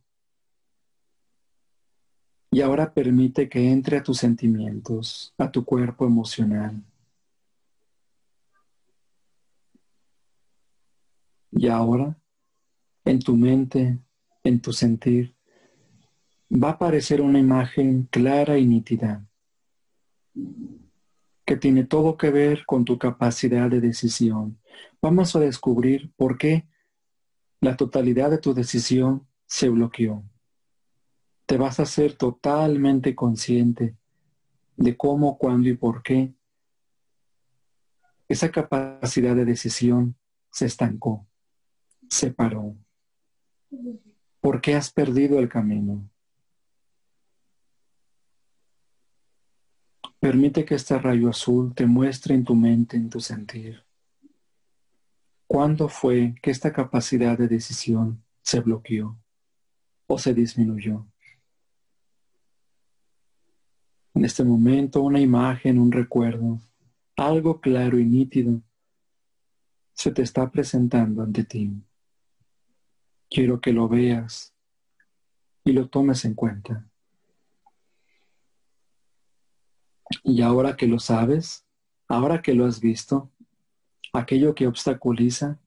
y ahora permite que entre a tus sentimientos, a tu cuerpo emocional. Y ahora, en tu mente, en tu sentir, va a aparecer una imagen clara y nítida que tiene todo que ver con tu capacidad de decisión. Vamos a descubrir por qué la totalidad de tu decisión se bloqueó. Te vas a hacer totalmente consciente de cómo, cuándo y por qué esa capacidad de decisión se estancó, se paró. ¿Por qué has perdido el camino? Permite que este rayo azul te muestre en tu mente, en tu sentir, cuándo fue que esta capacidad de decisión se bloqueó o se disminuyó. En este momento, una imagen, un recuerdo, algo claro y nítido se te está presentando ante ti. Quiero que lo veas y lo tomes en cuenta. Y ahora que lo sabes, ahora que lo has visto, aquello que obstaculiza,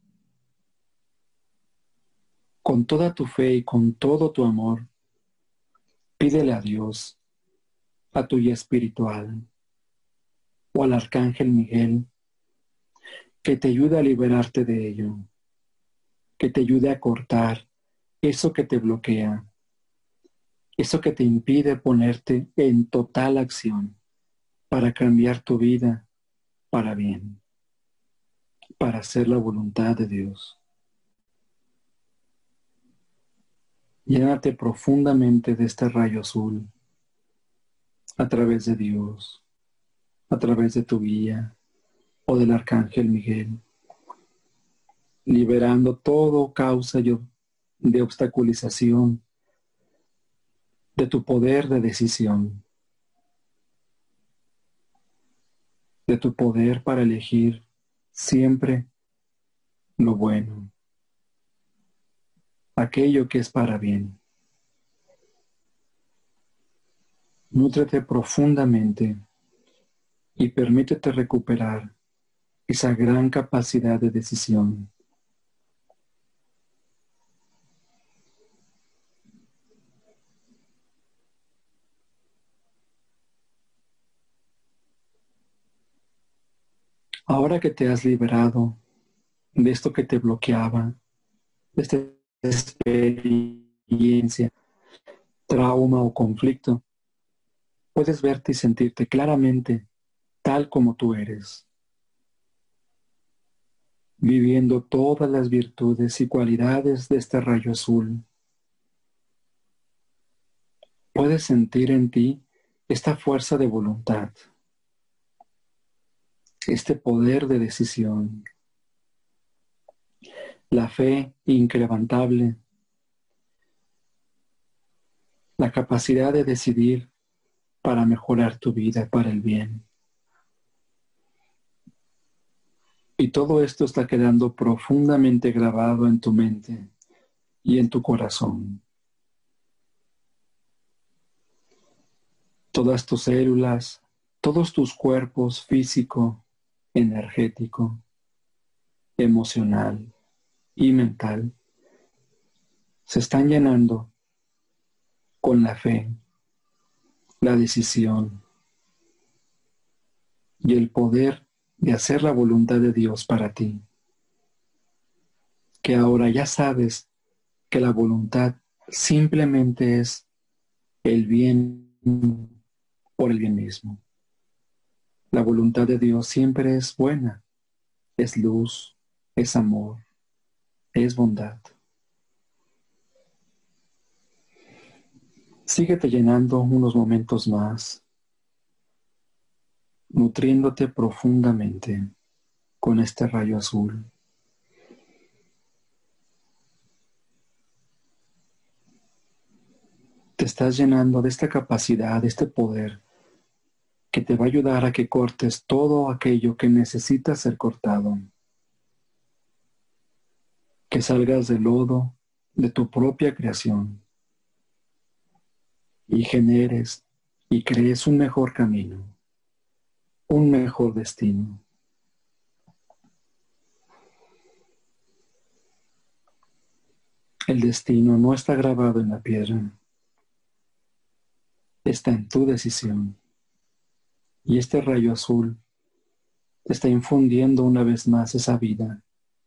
con toda tu fe y con todo tu amor, pídele a Dios, a tu guía espiritual o al arcángel Miguel, que te ayude a liberarte de ello, que te ayude a cortar eso que te bloquea, eso que te impide ponerte en total acción para cambiar tu vida para bien, para hacer la voluntad de Dios. Llénate profundamente de este rayo azul a través de Dios, a través de tu guía o del arcángel Miguel, liberando todo causa de obstaculización de tu poder de decisión, de tu poder para elegir siempre lo bueno, aquello que es para bien. Nútrete profundamente y permítete recuperar esa gran capacidad de decisión. Ahora que te has liberado de esto que te bloqueaba, de esta experiencia, trauma o conflicto, puedes verte y sentirte claramente tal como tú eres, viviendo todas las virtudes y cualidades de este rayo azul. Puedes sentir en ti esta fuerza de voluntad, este poder de decisión, la fe inquebrantable, la capacidad de decidir para mejorar tu vida, para el bien. Y todo esto está quedando profundamente grabado en tu mente y en tu corazón. Todas tus células, todos tus cuerpos físico, energético, emocional y mental se están llenando con la fe, la decisión y el poder de hacer la voluntad de Dios para ti. Que ahora ya sabes que la voluntad simplemente es el bien por el bien mismo. La voluntad de Dios siempre es buena, es luz, es amor, es bondad. Síguete llenando unos momentos más, nutriéndote profundamente con este rayo azul. Te estás llenando de esta capacidad, de este poder, que te va a ayudar a que cortes todo aquello que necesita ser cortado. Que salgas del lodo de tu propia creación y generes y crees un mejor camino, un mejor destino. El destino no está grabado en la piedra, está en tu decisión. Y este rayo azul te está infundiendo una vez más esa vida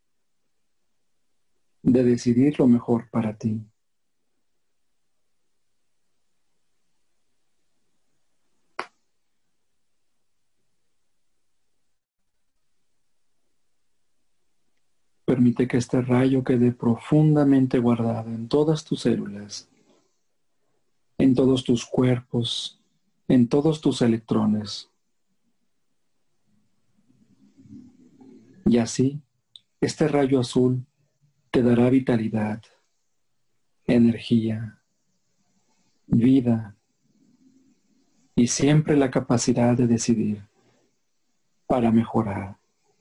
de decidir lo mejor para ti. Permite que este rayo quede profundamente guardado en todas tus células, en todos tus cuerpos, en todos tus electrones. Y así, este rayo azul te dará vitalidad, energía, vida y siempre la capacidad de decidir para mejorar,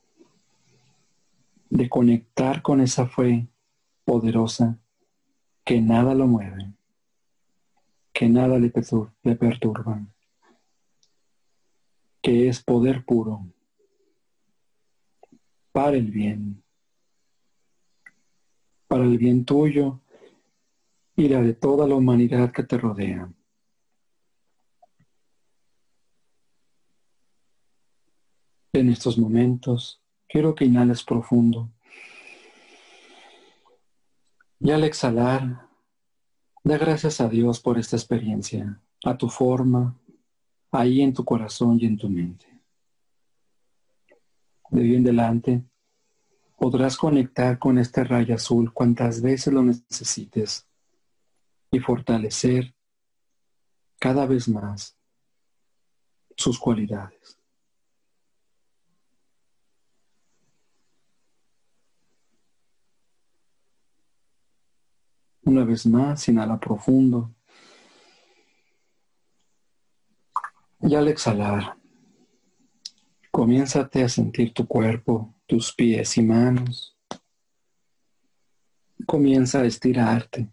de conectar con esa fe poderosa que nada lo mueve, que nada le, pertur- le perturba, que es poder puro para el bien, para el bien tuyo y la de toda la humanidad que te rodea. En estos momentos, quiero que inhales profundo y al exhalar, da gracias a Dios por esta experiencia, a tu forma, ahí en tu corazón y en tu mente. De hoy en adelante, podrás conectar con este rayo azul cuantas veces lo necesites y fortalecer cada vez más sus cualidades. Una vez más, inhala profundo. Y al exhalar, comiénzate a sentir tu cuerpo, tus pies y manos. Comienza a estirarte.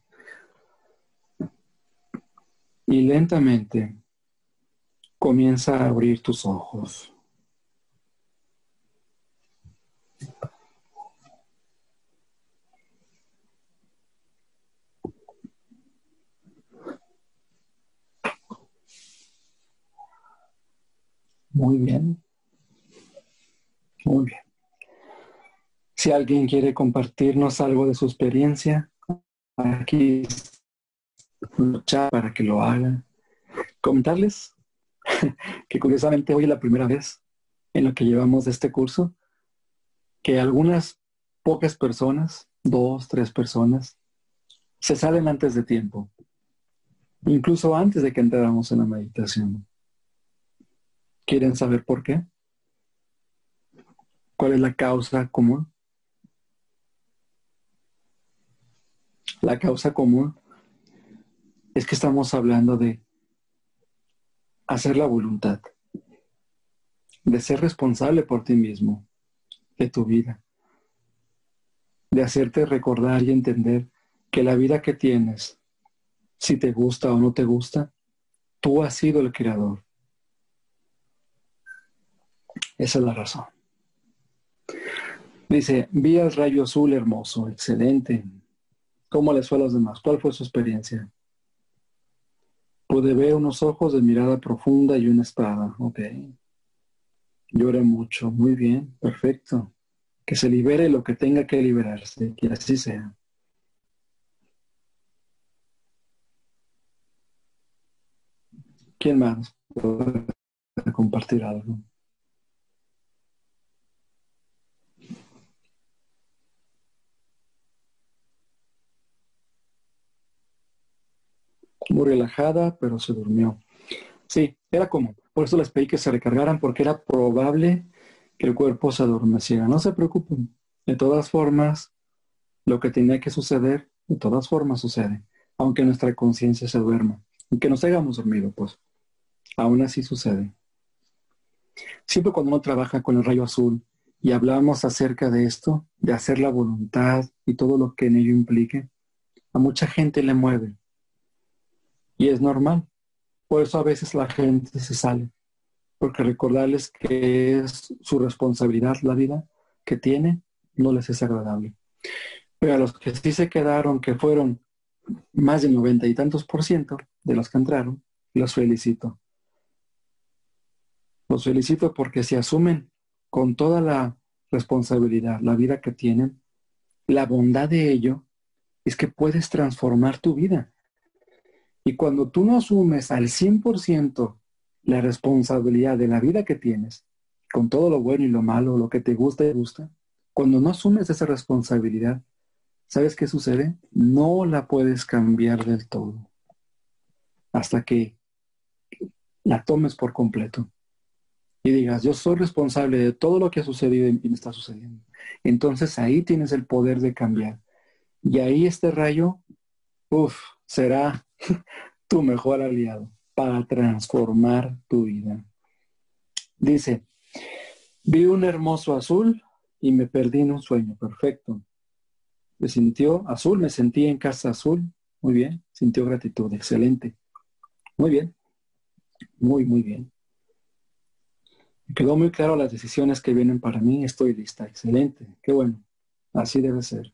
Y lentamente comienza a abrir tus ojos. Muy bien, muy bien. Si alguien quiere compartirnos algo de su experiencia, aquí está un chat para que lo haga. Comentarles que curiosamente hoy es la primera vez en lo que llevamos de este curso que algunas pocas personas, dos, tres personas, se salen antes de tiempo, incluso antes de que entráramos en la meditación. ¿Quieren saber por qué? ¿Cuál es la causa común? La causa común es que estamos hablando de hacer la voluntad, de ser responsable por ti mismo, de tu vida, de hacerte recordar y entender que la vida que tienes, si te gusta o no te gusta, tú has sido el creador. Esa es la razón. Dice, vi al rayo azul hermoso, excelente. ¿Cómo les fue a los demás? ¿Cuál fue su experiencia? Pude ver unos ojos de mirada profunda y una espada. Ok. Llore mucho. Muy bien, perfecto. Que se libere lo que tenga que liberarse, que así sea. ¿Quién más puede compartir algo? Muy relajada, pero se durmió. Sí, era como, por eso les pedí que se recargaran, porque era probable que el cuerpo se adormeciera. No se preocupen. De todas formas, lo que tenía que suceder, de todas formas sucede, aunque nuestra conciencia se duerma, aunque nos hayamos dormido, pues, aún así sucede. Siempre cuando uno trabaja con el rayo azul y hablamos acerca de esto, de hacer la voluntad y todo lo que en ello implique, a mucha gente le mueve y es normal. Por eso a veces la gente se sale, porque recordarles que es su responsabilidad la vida que tiene, no les es agradable. Pero a los que sí se quedaron, que fueron más de noventa y tantos por ciento de los que entraron, los felicito. Los felicito porque si asumen con toda la responsabilidad la vida que tienen, la bondad de ello es que puedes transformar tu vida. Y cuando tú no asumes al cien por ciento la responsabilidad de la vida que tienes, con todo lo bueno y lo malo, lo que te gusta y gusta, cuando no asumes esa responsabilidad, ¿sabes qué sucede? No la puedes cambiar del todo hasta que la tomes por completo y digas, yo soy responsable de todo lo que ha sucedido y me está sucediendo. Entonces ahí tienes el poder de cambiar. Y ahí este rayo, uff, será tu mejor aliado para transformar tu vida. Dice, vi un hermoso azul y me perdí en un sueño. Perfecto. Me sintió azul, me sentí en casa azul. Muy bien. Sintió gratitud. Excelente. Muy bien. Muy, muy bien. Me quedó muy claro las decisiones que vienen para mí. Estoy lista. Excelente. Qué bueno. Así debe ser.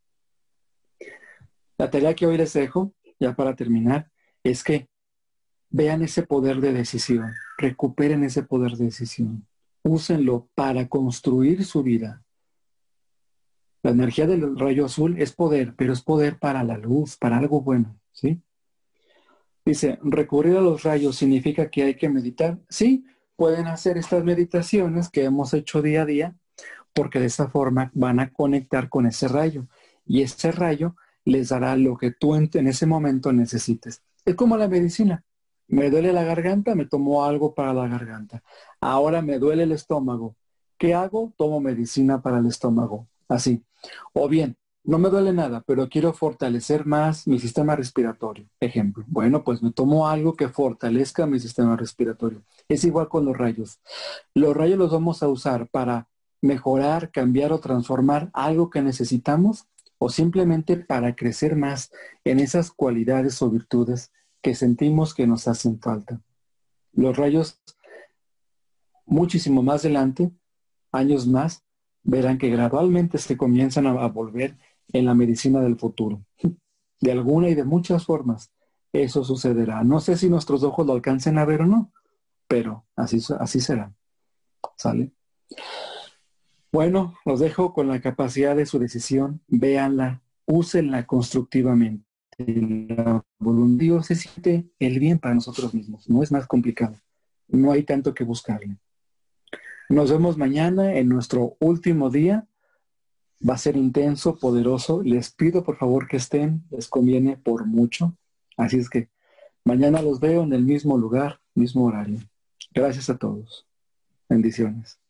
La tarea que hoy les dejo, ya para terminar, es que vean ese poder de decisión. Recuperen ese poder de decisión. Úsenlo para construir su vida. La energía del rayo azul es poder, pero es poder para la luz, para algo bueno, ¿sí? Dice, recurrir a los rayos significa que hay que meditar. Sí, pueden hacer estas meditaciones que hemos hecho día a día, porque de esa forma van a conectar con ese rayo. Y ese rayo les dará lo que tú en, en ese momento necesites. Es como la medicina. Me duele la garganta, me tomo algo para la garganta. Ahora me duele el estómago. ¿Qué hago? Tomo medicina para el estómago. Así. O bien, no me duele nada, pero quiero fortalecer más mi sistema respiratorio. Ejemplo. Bueno, pues me tomo algo que fortalezca mi sistema respiratorio. Es igual con los rayos. Los rayos los vamos a usar para mejorar, cambiar o transformar algo que necesitamos o simplemente para crecer más en esas cualidades o virtudes que sentimos que nos hacen falta. Los rayos, muchísimo más adelante, años más, verán que gradualmente se comienzan a, a volver en la medicina del futuro. De alguna y de muchas formas, eso sucederá. No sé si nuestros ojos lo alcancen a ver o no, pero así, así será. ¿Sale? Bueno, los dejo con la capacidad de su decisión. Véanla, úsenla constructivamente. La voluntad de Dios se siente el bien para nosotros mismos. No es más complicado. No hay tanto que buscarle. Nos vemos mañana en nuestro último día. Va a ser intenso, poderoso. Les pido por favor que estén. Les conviene por mucho. Así es que mañana los veo en el mismo lugar, mismo horario. Gracias a todos. Bendiciones.